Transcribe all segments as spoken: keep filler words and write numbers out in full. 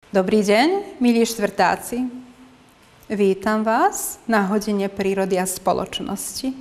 Dobrý deň, milí štvrtáci. Vítam vás na hodine prírody a spoločnosti.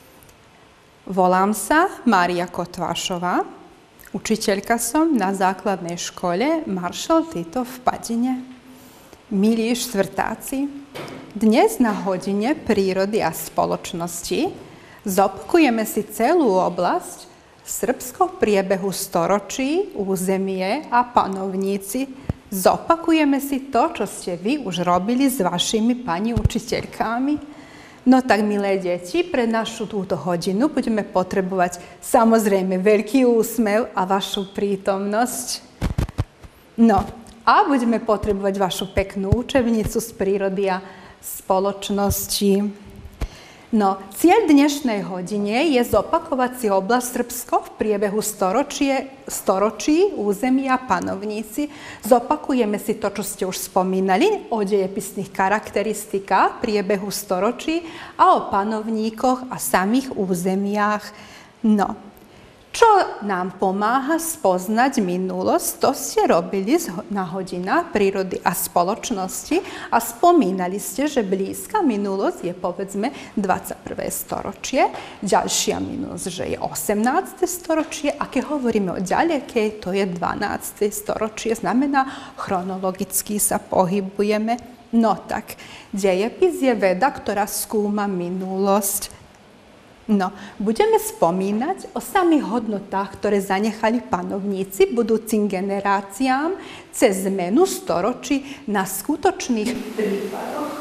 Volám sa Mária Kotvášová. Učiteľka som na základnej škole Maršal Tito v Padine. Milí štvrtáci, dnes na hodine prírody a spoločnosti zopakujeme si celú oblasť srbského priebehu storočí, územie a panovníci. Zopakujeme si to, čo ste vy už robili s vašimi pani učiteľkami. No tak, milé deti, pre našu túto hodinu budeme potrebovať samozrejme veľký úsmev a vašu prítomnosť. No a budeme potrebovať vašu peknú učebnicu z prírody a spoločnosti. No, cieľ dnešnej hodine je zopakovať si oblasť Srbsko v priebehu storočie, storočí, územia a panovníci. Zopakujeme si to, čo ste už spomínali o dejepisných charakteristikách priebehu storočí a o panovníkoch a samých územiach. No, čo nám pomáha spoznať minulosť, to ste robili na hodinách prírody a spoločnosti a spomínali ste, že blízka minulosť je povedzme dvadsiate prvé storočie, ďalšia minulosť, že je osemnáste storočie a keď hovoríme o ďalekej, to je dvanáste storočie, znamená chronologicky sa pohybujeme. No tak, dejepis je veda, ktorá skúma minulosť. No, budeme spomínať o samých hodnotách, ktoré zanechali panovníci budúcim generáciám cez zmenu storočí na skutočných prípadoch.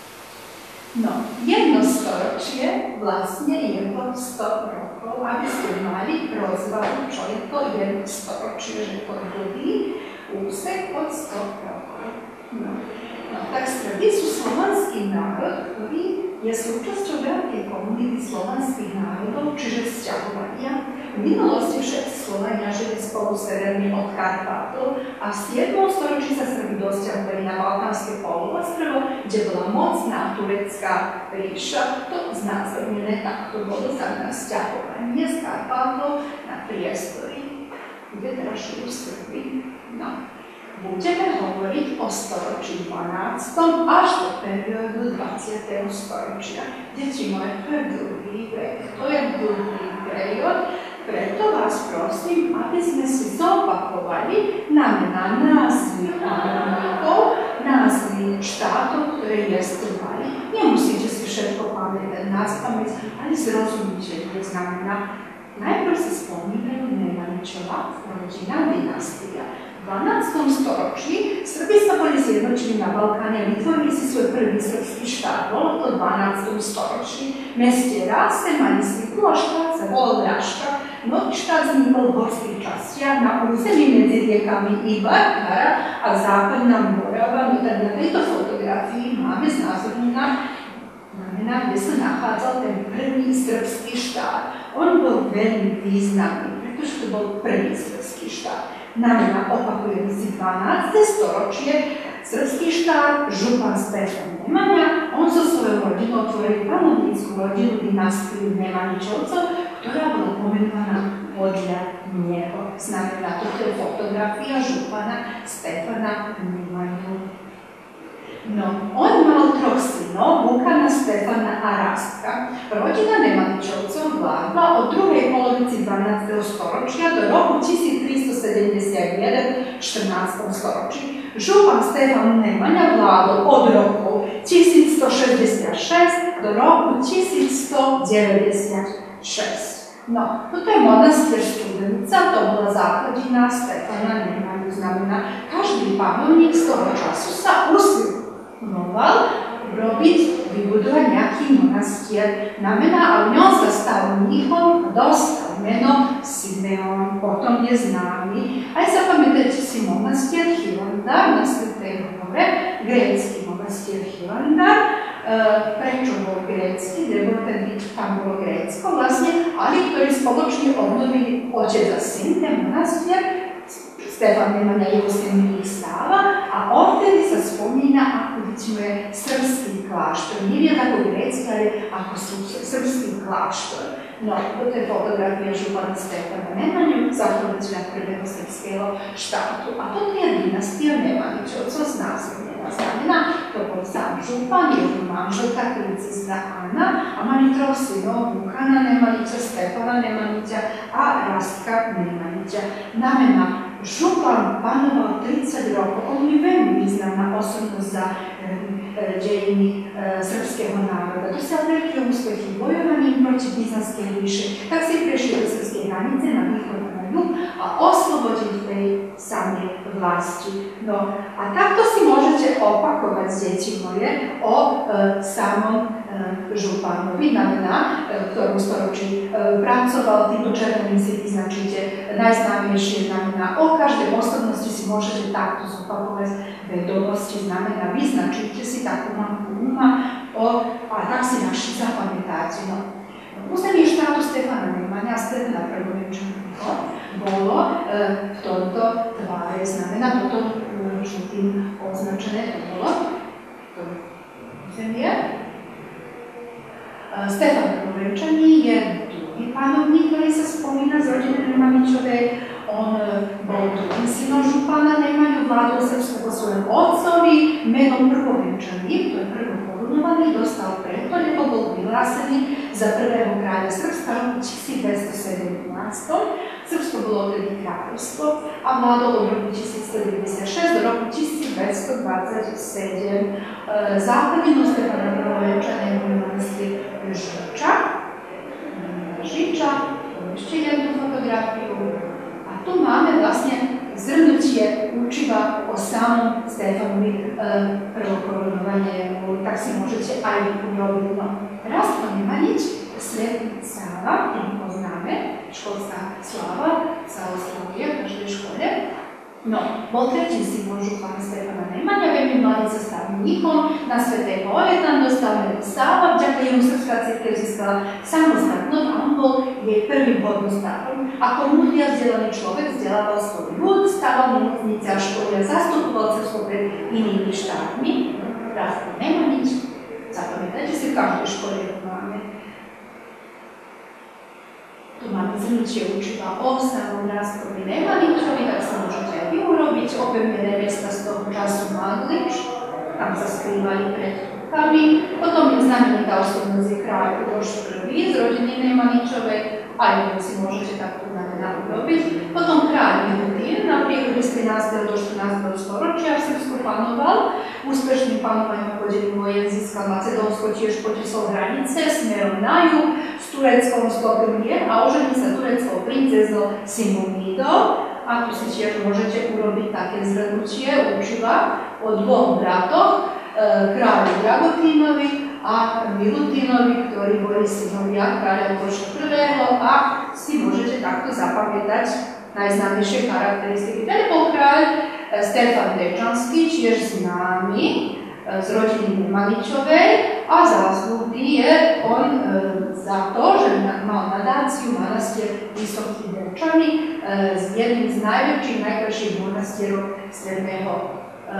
No, jedno storočie vlastne je to sto rokov, aby ste mali rozvahu, čo je to jedno storočie, že to je dlhý úsek od sto rokov. No, no tak Srbi sú slovanský národ, ktorý je súčasťou veľkej komunity slovanských národov, čiže sťahovania. V minulosti všetci Slovania žili spolu severne od Karpátov a v siedmom storočí sa Srbi dosťahovali na Balkánske poloostrovo, kde bola mocná turecká ríša. To znázornené takto bolo znamená sťahovanie z Karpátov na priestory, kde teraz žijú Srbi. No. Budeme hovoriť o storočí dvanástom až do periódu dvadsiateho storočia. Deti moje, to je druhý vek, to je druhý periód, preto vás prosím, aby sme si zopakovali nám na názvy panovníkov, názvy štátov, ktoré jestvovali. Nemusíte si všetko pamätať na spamäť, ale zrozumíte, čo znamená. Najprv si spomínajú Nemaničova, rodina dynastia. V dvanástom storočí Srbi sa boli zjednočili na Balkáne a vytvorili si svoj prvý srbský štát. Bolo to v dvanástom storočí. V meste Rase, Manisliku a štát sa volal Raška. Nový štát vznikol v horských častiach na území medzi riekami Ibar, Kara a západná Morava. No tak na tejto fotografii máme znázornená znamená, kde sa nachádzal ten prvý srbský štát. On bol veľmi významný, pretože to bol prvý srbský štát. Znamená, opakujem si dvanáste storočie, srbský štát, župan Stefan Nemanja, on so svojou rodinou tvoril panovnícku rodinu dynastiu Nemaničovcov, ktorá bola pomenovaná podľa neho. Znamená, toto je fotografia župana Stefana Nemanju. No, on mal troch synov, Vukana, Stefana a Rastka. Rodina Nemaničovcov vládla od druhej polovici dvanásteho storočia do roku tisíctristosedemdesiatjeden v štrnástom storočí. Župan Stefan Nemanja vládol od roku tisícstošesťdesiatšesť do roku tisícstodeväťdesiatšesť. No, toto je monastier Studenica, to bola základina Stefana Nemanju. Znamená, každý panovník z toho času sa usiloval robiť, vybudovať nejaký monastier. Znamená, a v ňom sa stal mníchom, dostal meno Simeon, potom je známy. Aj zapamätajte si monastier Hilandar na Svetej hore, grécky monastier Hilandar. Uh, prečo bol grécky, lebo tedy tam bolo Grécko vlastne, ale ktorí spoločne obnovili otec a syn, ten monastier, Stefan Nemanja, jeho syn mních Sáva, a odtedy sa spomína ako je srbský kláštor. Nie viac ako grécky, ale ako srbský kláštor. No, toto je fotografija župana Stefana Nemanju, zaključenja prvog srpského štátu. A toto je dinastija Nemanjićovcov s nasljednjena znamena. To bol sám župan, jeho manželka, princezna Anna, a mali troch synov, Vukana Nemanjića, Stefana Nemanjića a Rastka Nemanjića. Namena župan panovao tridsať rokov. On je veľmi významná osobnosť za dejiny srpského národa. Dosiahol veľké úspechy bojovaním proti byzantskej ríši. Tak si prešiel do srpskej hranice na východ a na juh a oslobodil tej samej vlasti. No a takto si môžete opakovať, deti moje, o e, samom e, županovi, znamená, e, v ktorom storočí e, pracoval. Týmto červeným si vyznačíte najznámejšie znamená. O každej osobnosti si môžete takto zopakovať vedomosti, znamená, vyznačíte si takú mamku uma o, a tak si naši zapamätáte. No. Územie štátu Stefana Nemanja, Stefana Prvovenčaného, bolo e, v tomto tváre, znamená, toto e, žltým označené, to bolo to územie. E, Stefan Prvovenčaný je druhý panovník, ktorý sa spomína z rodiny Nemanjićovej. On bol druhým synom župana Nemanju, vládol Srbsku po svojom otcovi, menom Prvovenčaný, to je prvokorunovaný, dostal preto, lebo bol vyhlásený za prvého kráľa Srbska roku tisícdvesto sedemnásť. Srbsko bolo tedy kráľovstvo a vládol od roku tisícstodeväťdesiatšesť do roku tisícdvesto dvadsaťsedem. Západinu Stefana Prvovenčaného manastir Žiča. Žiča, ešte jednu fotografiu. A tu máme vlastne zhrnutie učiva o samom Stefanovi e, prvokorunovanému, tak si môžete aj urobiť. No, Rastko Nemanjić, Svetý Sáva, ktorý poznáme, školská sláva, sa oslavuje v každej škole. No, bol tretí synom župana Stefana Nemanja, veľmi mladý sa stal mníchom na Svetej Hore, tam dostal meno Sáva, vďaka jemu srbská cirkev získala samostatnosť a on bol jej prvým hodnostárom. Ako múdry a vzdelaný človek vzdelával svoj ľud, stával nemocnice a školy a zastupoval Srbsko pred inými štátmi. Rastko Nemanjić, zapamätajte si, v každej škole ho máme. Tu máme zhrnutie učiva o samom Rastkovi Nemanjićovi, tak sa môžete aj vy urobiť. Opevnené miesta z toho času Maglič, tam sa skrývali pred kúkami. Potom je znamenitá osobnosť je kráľ Uroš prvý z rodiny Nemanjićovej, aj to si môžete takto znamená urobiť. Potom kráľ Milutín na priechodu z trinásteho do štrnásteho storočia v Srbsku panoval. Úspešným panovaním vodením vojen získal Macedónsko, tiež potiesol hranice smerom na juh, s Tureckom stopil mier a oženil sa tureckou princeznou Simonidou. A tu si tiež môžete urobiť také zhrnutie učiva o dvoch bratoch, e, kráľu Dragotínovi a Milutínovi, ktorí boli synovia kráľa Uroša prvého. A si môžete takto zapamätať najznámejšie charakteristiky. Ten bol kráľ Stefan Dečanský, tiež známy z rodiny Nemanjićovej, a záslužný je on e, za to, že mal nadáciu manastier Vysoký Dečany, e, z jedným z najväčších, najkrajších monastierov stredného e,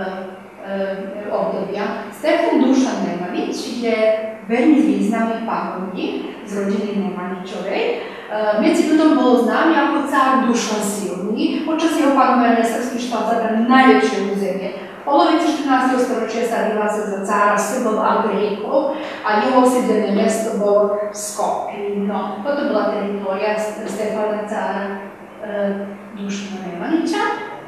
e, obdobia. Stefan Dušan Nemanjić je veľmi významný panovník z rodiny Nemanjićovej. E, medzi ľuďom bol známy ako cár Dušan Silný. Počas jeho panovania srbský štát zabral najväčšie územie. V polovici štrnásteho storočia sa vyhlásil za cára Srbov a Grékov a jeho osídlené mesto bolo Skopje. No, toto bola teritória Stefana cára e, Dušana Nemanjića.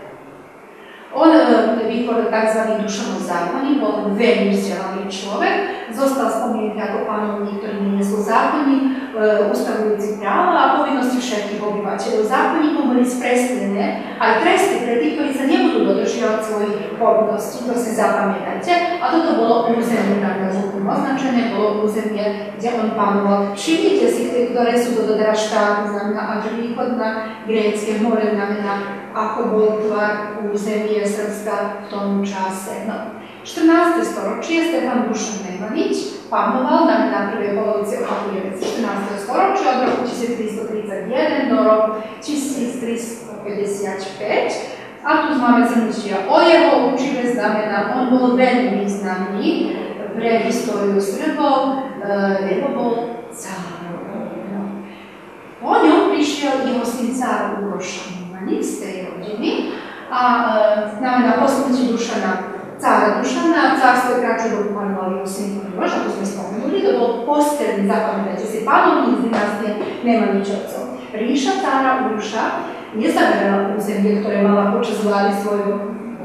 On e, vytvoril tzv. Dušanov zákonník, bol veľmi vzdelaný človek, zostal spomenutý ako panovník, ktorý vyniesol zákonník, e, ustavujúci práva a povinnosti všetkých obyvateľov. Zákonníkom boli spresnené aj tresty pre tých, ktorí sa nebudú dodržiavať svojich povinností, to si zapamätajte. A toto bolo územie, tak nazvukom označené, bolo územie, kde on panoval. Všimnite si, ktoré sú to teda štáty, znamená, že východná Grécke more, znamená, ako bol tvar územie Srbska v tom čase. No. štrnáste storočie Stefan Dušan Nemanjić panoval na prvej polovici opakujeme štrnásteho storočia od roku tisíctristotridsaťjeden do roku tisíctristopäťdesiatpäť. A tu máme zhrnutia o jeho učive, znamená, on bol veľmi významný pre históriu Srbov, lebo bol cárom. No. syn cara Uroša Milanjić z tej rodiny a e, znamená posmrti Dušana, cara Dušana, carstvo je kračilo do panovali u sinu Miloš, ako sme spomenuli, to bol posledný, zapamätajte si, panovník z dynastie Nemanjićovcov. Ríša cara Uroša nezaberala územie, ktoré mala počas vlády svojho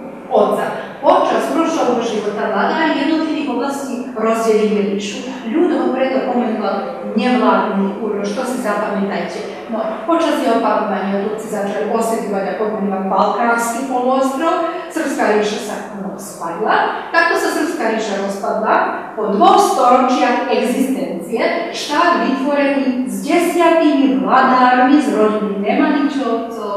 otca. Počas Urošovho života vládari jednotlivých oblastí rozdelili ríšu. Ľud ho preto pomenoval nevládny Uroš, to si zapamätajte. No, počas jeho panovania Turci začali osedovať a pomenovať Balkánsky poloostrov, Srbská ríša sa rozpadla. Takto sa Srbská ríša rozpadla po dvoch storočiach existencie, štát vytvorený s desiatými vladármi z rodiny Nemanjićovcov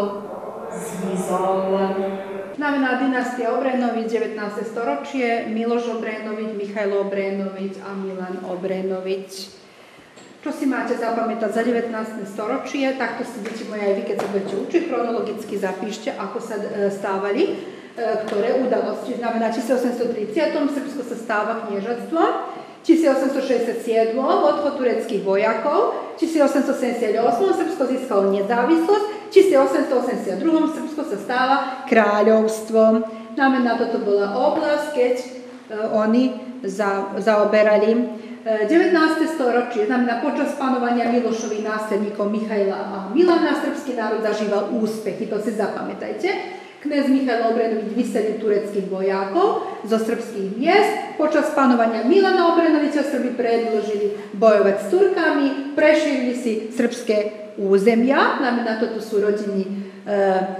zmizol. Znamená dynastia Obrenović, devätnáste storočie, Miloš Obrenović, Michajlo Obrenović a Milan Obrenović. Čo si máte zapamätať za devätnáste storočie, takto si deti moje aj vy, keď sa budete učiť, chronologicky zapíšte, ako sa stávali, ktoré udalosti. Znamená, v tisícosemstotridsiatom Srbsko sa stáva kniežatstvom, tisícosemstošesťdesiatsedem odchod tureckých vojakov, tisícosemstosedemdesiatosem Srbsko získalo nezávislosť, tisícosemstoosemdesiatdva Srbsko sa stáva kráľovstvom. Znamená, toto bola oblasť, keď uh, oni za, zaoberali devätnáste storočie, znamená počas panovania Milošových následníkov Michajla a Milana srbský národ zažíval úspechy, to si zapamätajte. Knez Michajlo Obrenović vyselil tureckých vojakov zo srbských miest. Počas panovania Milana Obrenovića Srbi predložili bojovať s Turkami, prešírili si srbské územia, znamená, toto sú rodiny e, e,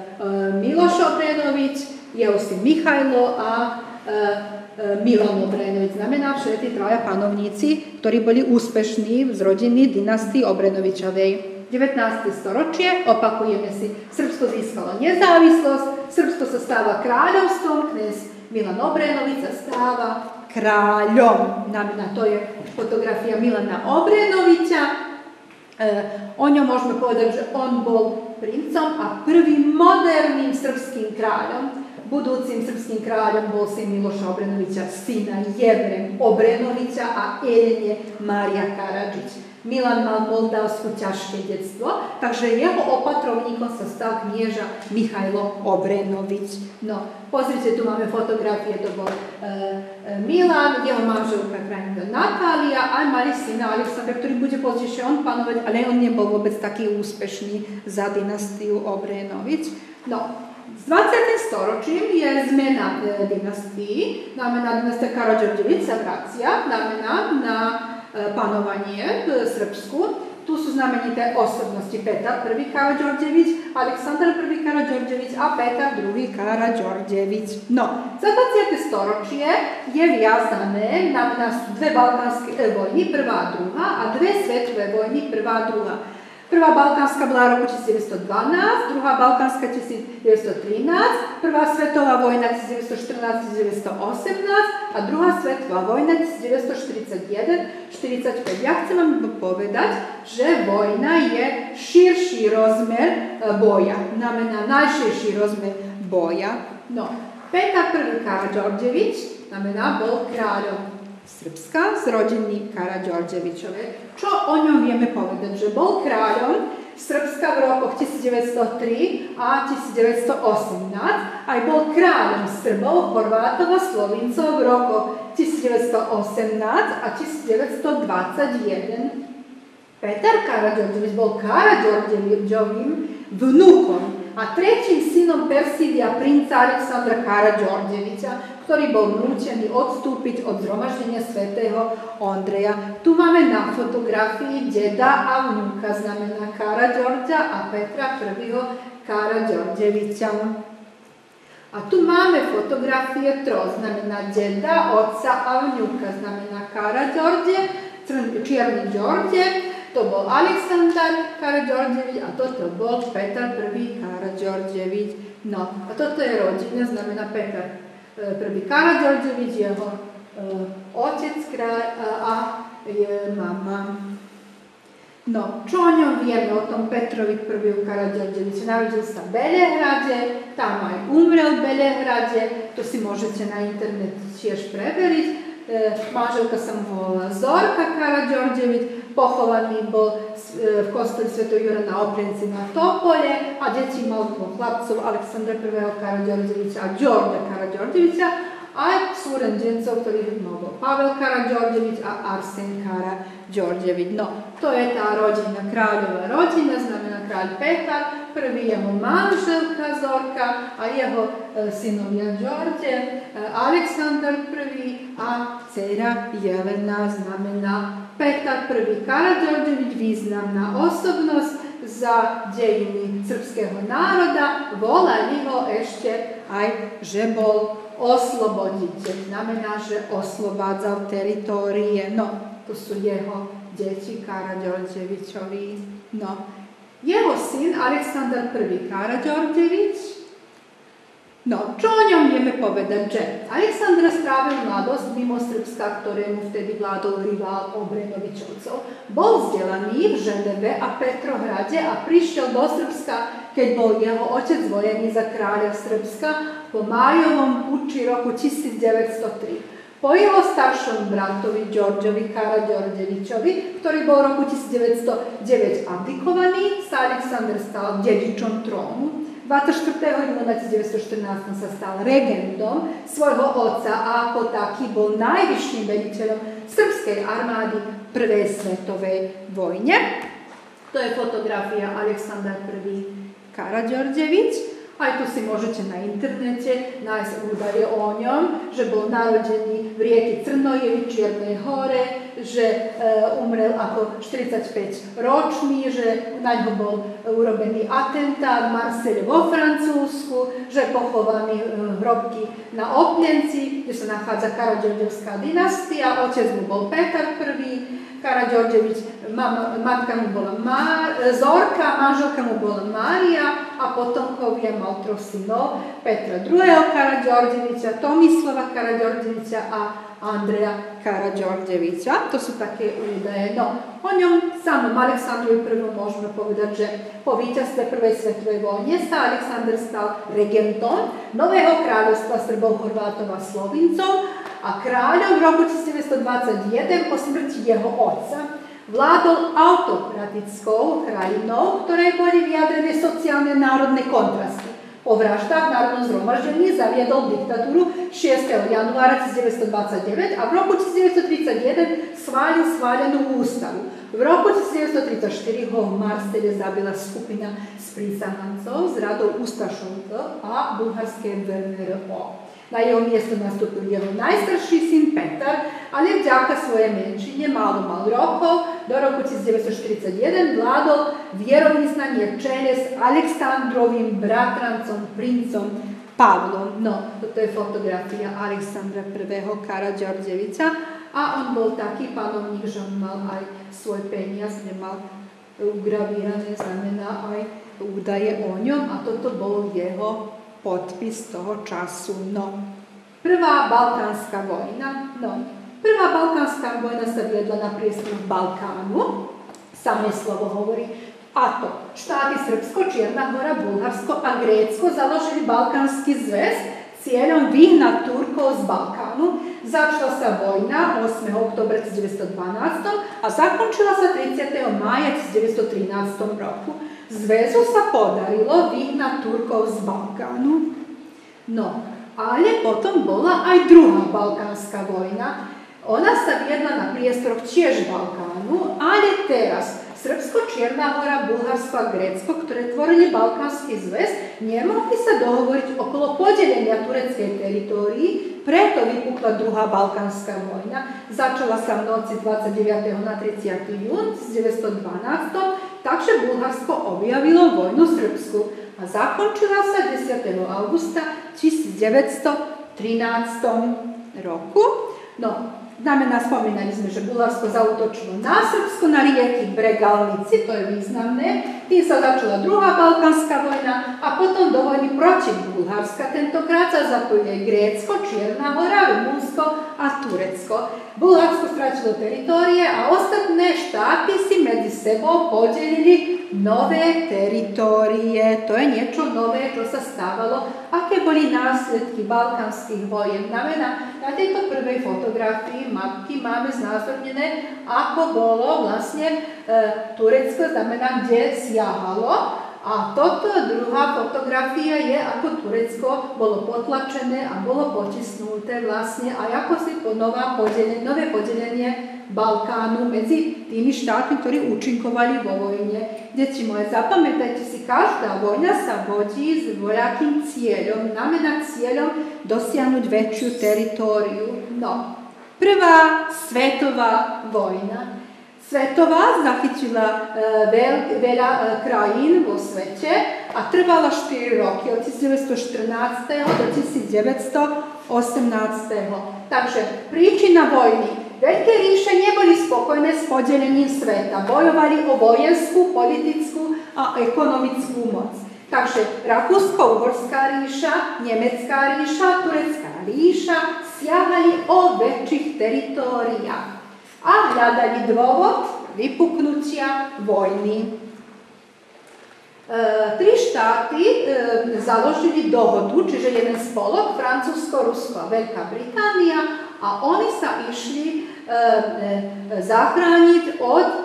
Miloš Obrenović, jeho syn Michajlo a e, Milan Obrenović, znamená všetci traja panovníci, ktorí boli úspešní z rodiny dynastii Obrenovićovej. devätnáste storočie, opakujeme si, Srbsko získalo nezávislosť, Srbsko sa stáva kráľovstvom, knez Milan Obrenović sa stáva kráľom. Znamená, to je fotografia Milana Obrenovića. E, o ňom môžeme povedať, že on bol princom a prvým moderným srbským kráľom. Budúcim srbským kráľom bol syn Miloša Obrenovića, syna Jevrem Obrenovića a Elene Mária Karadžić. Milan mal v Moldavsku ťažké detstvo, takže jeho opatrovníkom sa stal knieža Michajlo Obrenović. No, pozrite, tu máme fotografie, to bol e, e, Milan, jeho manželka krajina Natália, aj mali syna Aleksandra, ktorý bude pozdejšie on panovať, ale on nebol vôbec taký úspešný za dynastiu Obrenović. No, s dvadsiatym storočím je zmena e, dynastii, znamená dynastia Karađorđević sa vracia, znamená na panovanie v Srbsku. Tu sú znamenité osobnosti Petar prvý Karađorđević, Aleksandar prvý Karađorđević a Petar druhý Karađorđević. No, za dvadsiate storočie je viazané, znamená sú dve balkánske vojny, prvá a druhá, a dve svetové vojny, prvá a druhá. Prvá balkánska bola roku tisícdeväťstodvanásť, druhá balkánska tisícdeväťstotrinásť, prvá svetová vojna tisícdeväťstoštrnásť tisícdeväťstoosemnásť a druhá svetová vojna tisícdeväťstoštyridsaťjeden štyridsaťpäť. Ja chcem vám povedať, že vojna je širší rozmer boja, znamená najširší rozmer boja. No, Petar prvý Karađorđević, znamená, bol kráľom Srbska z rodiny Karađorđevićove. Čo o ňom vieme povedať? Že bol kráľom Srbska v rokoch tisícdeväťstotri a tisícdeväťstoosemnásť, aj bol kráľom Srbov, Chorvátov a Slovincov v rokoch tisícdeväťstoosemnásť a tisícdeväťstodvadsaťjeden. Petar Karađorđević bol Karađorđevićovým vnúkom a tretím synom Persídia princa Aleksandra Karađorđevića, ktorý bol nútený odstúpiť od zhromaždenia svätého Ondreja. Tu máme na fotografii deda a vnúka, znamená Karađorđa a Petra prvého Karađorđevića. A tu máme fotografie troch, znamená deda, otca a vnúka, znamená Karađorđe, čierny Đorđe, to bol Aleksandar Karađorđević a toto bol Petar prvý Karađorđević. No, a toto je rodina, znamená Petar prvý Karađorđević, jeho uh, otec kráľ uh, a je mama. No, čo o ňom vieme, o tom Petrovi prvom Karađorđeviću? Narodil sa v Belehrade, tam aj umrel v Belehrade, to si môžete na internetu tiež preveriť. manželka sa mu volala Zorka Karađorđević, pochovaný bol v kostoli Svetog Jura na Oprenci na Topolje, a deti mal dvoch chlapcov, Aleksandra prvého Karađorđevića a Đorđa Karađorđevića, a súrodencev, ktorých mal bol Pavel Karađorđević a Arsen Karađorđević. No, to je tá rodina, kráľová rodina, znamená kráľ Petar, prvý jeho manželka Zorka a jeho synovia Đorđe, Aleksandar prvý a dcera Jelena, znamená Petar prvý Karađorđević, významná osobnosť za dejiny srpského národa, volali ho ešte aj, že bol osloboditeľ, znamená, že oslobodzal teritórie. No, to sú jeho deti Karađorđevićovi. No, jeho syn Aleksandar prvý Karađorđević. No, čo o ňom vieme povedať, že Aleksandar strávil mladosť mimo Srbska, ktorému vtedy vládol rival Obrenovičovcov. Bol vzdelaný v Ženeve a Petrohrade a prišiel do Srbska, keď bol jeho otec vojený za kráľa Srbska po májovom puči roku tisíc deväťsto tri. Po jeho staršom bratovi Đorđovi Karađorđevićovi, ktorý bol v roku tisíc deväťsto deväť abdikovaný, sa Aleksandar stal dedičom trónu. dvadsať štvrtého júna tisíc deväťsto štrnásť sa stal regentom svojho otca a ako taký bol najvyšším veliteľom srbskej armády v prvej svetovej vojne. To je fotografia Aleksandar prvý Karađorđević. Aj tu si môžete na internete nájsť údaje o ňom, že bol narodený v rieke Crnojevi, Čiernej hore, že e, umrel ako štyridsaťpäť ročný, že na ňo bol urobený atentát v Marselle vo Francúzsku, že pochovaný e, hrobky na Oplenci, kde sa nachádza Karađorđevská dynastia, otec mu bol Petar prvý Karađorđević, matka mu bola Mar, Zorka, manželka mu bola Mária a potomkovia mal troch synov, Petra druhého Karađorđevića, Tomislava Karađorđevića a Andreja Karađorđevića. To sú také údaje. No, o ňom samom Aleksandrovi prvom môžeme povedať, že po víťazstve prvej svetovej vojne sa Aleksandar stal regentom nového kráľovstva Srbov, Horvátov a Slovincov a kráľom v roku tisíc deväťsto dvadsaťjeden po smrti jeho otca vládol autokratickou krajinou, ktorej boli vyjadrené sociálne národné kontrasty. Po vraždách v Národnom zhromaždení zaviedol diktatúru šiesteho januára tisíc deväťsto dvadsaťdeväť a v roku tisíc deväťsto tridsaťjeden schválil schválenú ústavu. V roku tisíc deväťsto tridsaťštyri ho v Marselle zabila skupina sprísahancov z radou Ustašovcov a bulharské vé en er ó. Na jeho miesto nastúpil jeho najstarší syn Petar, ale vďaka svojej menšine málo mal rokov. Do roku tisíc deväťsto štyridsaťjeden vládol vierovyznanie čele s Aleksandrovým bratrancom, princom Pavlom. No, toto je fotografia Aleksandra prvého Karađorđevića a on bol taký panovník, že on mal aj svoj peniaz, nemal ugravírané, znamená aj údaje o ňom a toto bol jeho podpis toho času. No, prvá balkánska vojna. No, prvá balkánska vojna sa viedla na priestoroch Balkánu. Samé slovo hovorí. A to štáty Srbsko, Čierna hora, Bulharsko a Grécko založili Balkánsky zväz cieľom vyhnať Turkov z Balkánu. Začala sa vojna ôsmeho októbra tisíc deväťsto dvanásť a zakončila sa tridsiateho mája tisíc deväťsto trinásť roku. Zväzu sa podarilo vyhnať Turkov z Balkánu. No, ale potom bola aj druhá balkánska vojna. Ona sa viedla na priestoroch tiež Balkánu, ale teraz Srbsko, Čierna hora, Bulharsko a Grécko, ktoré tvorili Balkánsky zväz, nemohli sa dohovoriť okolo podelenia tureckej teritórii, preto vypukla druhá balkánska vojna. Začala sa v noci dvadsaťdeviateho na tridsiateho júna tisíc deväťsto dvanásť, takže Bulharsko objavilo vojnu srbsku a zakončila sa desiateho augusta tisíc deväťsto trinásť roku. No, znamená, spomínali sme, že Bulharsko zaútočilo na Srbsko, na rieky Bregalnici, to je významné. Tým sa začala druhá balkánska vojna a potom do vojny proti Bulharska. Tentokrát sa zapojili Grécko, Čierna hora, Rumunsko a Turecko. Bulharsko stratilo teritórie a ostatné štáty si medzi sebou podelili nové teritórie. To je niečo nové, čo sa stávalo. Aké boli následky balkánskych vojen? Znamená, na tejto prvej fotografii mapky máme znázornené, ako bolo vlastne e, Turecko, znamená, kde siahalo. A toto druhá fotografia je, ako Turecko bolo potlačené a bolo potisnuté vlastne a ako si po nová podelenie, nové podelenie Balkánu medzi tými štátmi, ktorí účinkovali vo vojne. Deti moje, zapamätajte si, každá vojna sa vodí s voľakým cieľom, znamená cieľom dosiahnuť väčšiu teritóriu. No, prvá svetová vojna. Svetová zachytila e, veľ, veľa e, krajín vo svete a trvala štyri roky, od tisícdeväťstoštrnásť do tisícdeväťstoosemnásť. Takže príčina vojny. Veľké ríše neboli spokojné s podelením sveta. Bojovali o vojenskú, politickú a ekonomickú moc. Takže Rakúsko-Uhorská ríša, Nemecká ríša, Turecká ríša siahali o väčších teritóriách a hľadali dôvod vypuknutia vojny. E, tri štáty e, založili dohodu, čiže jeden spolok, Francúzsko, Rusko a Veľká Británia, a oni sa išli e, e, zachrániť od e,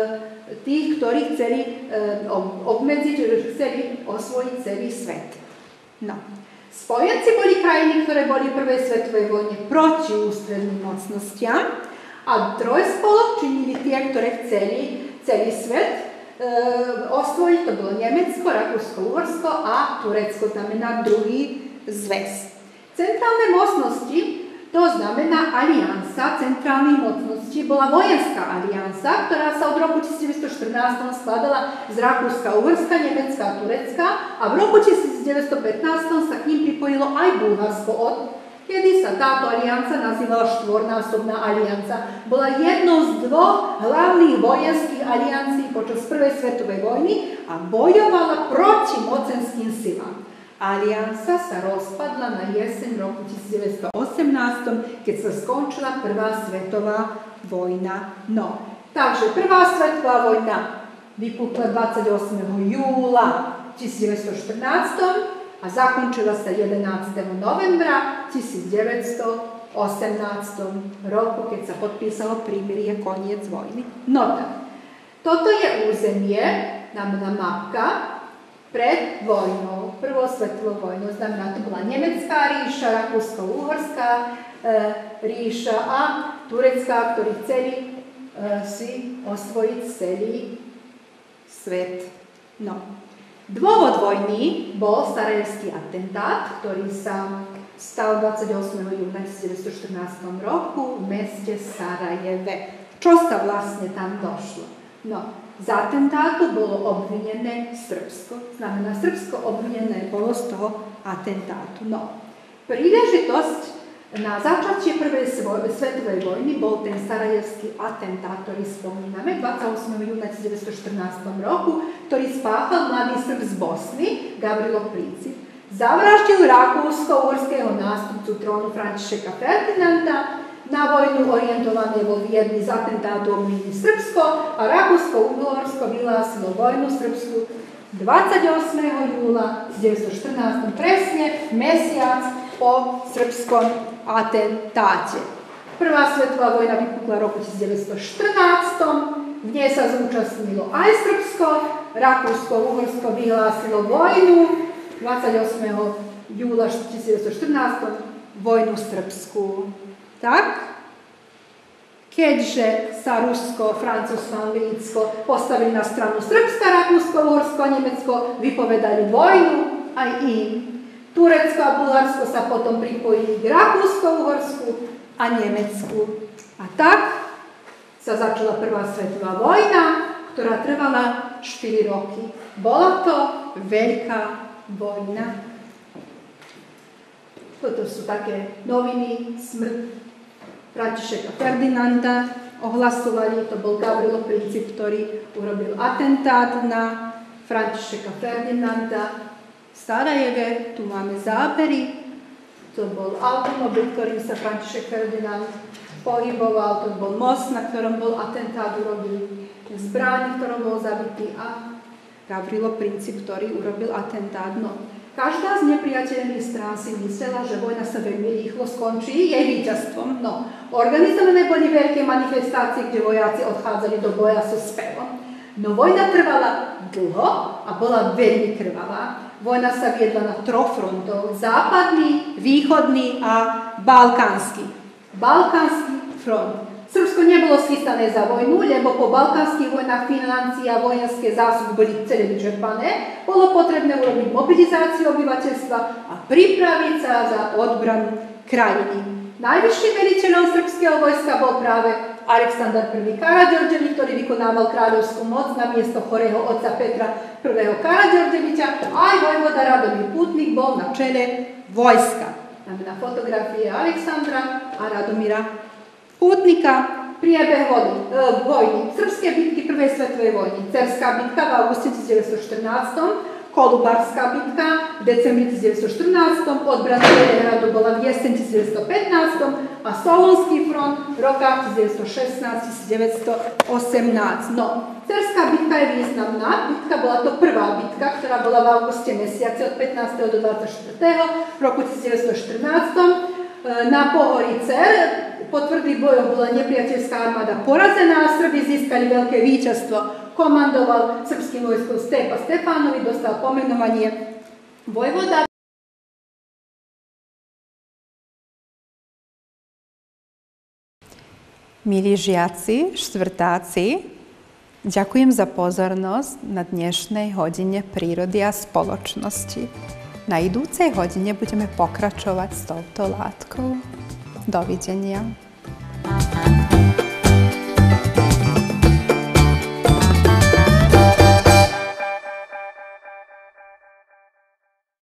tých, ktorí chceli e, obmedziť, chceli osvojiť celý svet. No. Spojenci boli krajiny, ktoré boli v prvej svetovej vojne proti ústredným mocnostiam, a trojspolok činili tie, ktoré chceli celý svet e, osvojiť. To bolo Nemecko, Rakúsko, Uhorsko a Turecko, znamená druhý zväz. Centrálne mocnosti, to znamená aliansa centrálnych mocností, bola vojenská aliansa, ktorá sa od roku tisícdeväťstoštrnásť skladala z Rakúska, Uhorska, Nemecka a Turecka a v roku tisícdeväťstopätnásť sa k ním pripojilo aj Bulharsko, od kedy sa táto alianca nazývala štvornásobná alianca. Bola jednou z dvoch hlavných vojenských aliancií počas prvej svetovej vojny a bojovala proti mocenským silám. Alianca sa rozpadla na jeseň roku tisícdeväťstoosemnásť, keď sa skončila prvá svetová vojna. No, takže prvá svetová vojna vypukla dvadsiateho ôsmeho júla tisícdeväťstoštrnásť a zakončila sa jedenásteho novembra tisícdeväťstoosemnásť roku, keď sa podpísalo prímirie, koniec vojny. No tak, toto je územie, znamená mapka, pred vojnou, prvou svetovou vojnou, znamená, to bola Nemecká ríša, Rakúsko-Uhorská e, ríša a Turecká, ktorí chceli e, si osvojiť celý svet. No. Dôvod vojny bol sarajevský atentát, ktorý sa stal dvadsiateho ôsmeho júna tisícdeväťstoštrnásť roku v meste Sarajeve. Čo sa vlastne tam došlo? No, z atentátu bolo obvinené Srbsko. Znamená, Srbsko obvinené bolo z toho atentátu. No, príležitosť na začatie prvej svetovej vojny bol ten sarajevský atentát, ktorý spomíname, dvadsiateho ôsmeho júna tisícdeväťstoštrnásť roku, ktorý spáchal mladý Srb z Bosny, Gavrilo Princip. Zavraždil rakúsko-uhorského nástupcu trónu Františeka Ferdinanda, na vojnu orientované vo Viedni z atentátu obvinili Srbsko a Rakúsko-Uhorsko vyhlásilo vojnu Srbsku dvadsiateho ôsmeho júla deväťstoštrnásť, presne mesiac po srbskom atentáte. Prvá svetová vojna vypukla v roku tisícdeväťstoštrnásť. V nej sa zúčastnilo aj Srbsko, Rakúsko-Uhorsko vyhlásilo vojnu dvadsiateho ôsmeho júla tisícdeväťstoštrnásť, vojnu srbskú. Tak, keďže sa Rusko, Francúzsko, Anglicko postavili na stranu Srbska, Rakúsko, Uhorsko a Nemecko vypovedali vojnu aj im. Turecko a Bulharsko sa potom pripojili k Rakúsko-Uhorsku a Nemecku. A tak sa začala prvá svetová vojna, ktorá trvala štyri roky. Bola to veľká vojna. Toto sú také noviny, smrť Františeka Ferdinanda ohlasovali, to bol Gavrilo Princip, ktorý urobil atentát na Františeka Ferdinanda v Sarajeve. Tu máme zábery, to bol automobil, ktorým sa František Ferdinand pohyboval, to bol most, na ktorom bol atentát, urobil zbraň, ktorom bol zabitý a Gavrilo Princip, ktorý urobil atentát. No, každá z nepriateľných strán si myslela, že vojna sa veľmi rýchlo skončí jej víťazstvom. No, organizované boli veľké manifestácie, kde vojaci odchádzali do boja so spevom. No, vojna trvala dlho a bola veľmi krvavá. Vojna sa viedla na troch frontoch. Západný, východný a balkánsky. Balkánsky front. Srbsko nebolo schystané za vojnu, lebo po balkánskych vojnách financie a vojenské zásoby boli celé vyčerpané. Bolo potrebné urobiť mobilizáciu obyvateľstva a pripraviť sa za odbranu krajiny. Najvyšším veliteľom srbského vojska bol práve Aleksandar I. Karađorđević, ktorý vykonával kráľovskú moc na miesto chorého otca Petra I. Karađorđevića. Aj vojvoda Radomír Putnik bol na čele vojska. Máme na fotografie Aleksandra a Radomíra Putnika. Priebeh vody, e, vojny. Srbské bitky prvej svetovej vojny. Cerská bitka v auguste devätnásťstoštrnásť, Kolubarská bitka v decembri devätnásťstoštrnásť, odbrana Belehradu bola v jeseň devätnásťstopätnásť a Solunský front v rokách devätnásťstošestnásť devätnásťstoosemnásť. No, Cerská bitka je významná. Bitka bola to prvá bitka, ktorá bola v auguste mesiaci od pätnásteho do dvadsiateho štvrtého roku devätnásťstoštrnásť. Na pohorí Cer po tvrdých bojoch bola nepriateľská armáda porazená a Srbi získali veľké víťazstvo. Komandoval srbským vojskom Stepa Stefanović, dostal pomenovanie vojvoda. Milí žiaci, štvrtáci, ďakujem za pozornosť na dnešnej hodine prírody a spoločnosti. Na idúcej hodine budeme pokračovať s touto látkou. Dovidenia.